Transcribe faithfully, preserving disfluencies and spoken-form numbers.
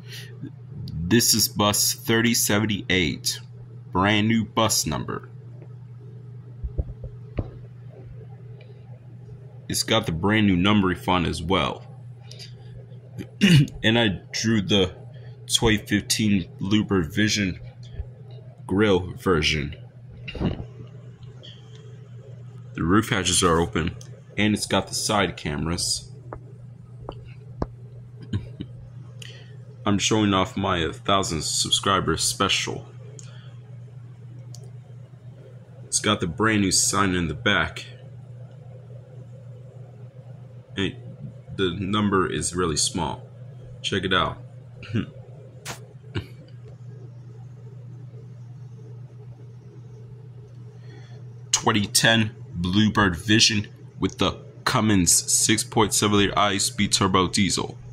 This is bus thirty seventy-eight, brand new bus number. It's got the brand new numbering font as well. And I drew the twenty fifteen Bluebird Vision grill version. The roof hatches are open, and it's got the side cameras. I'm showing off my one thousand subscribers special. It's got the brand new sign in the back. And the number is really small. Check it out. twenty ten Bluebird Vision with the Cummins six point seven liter I-speed turbo diesel.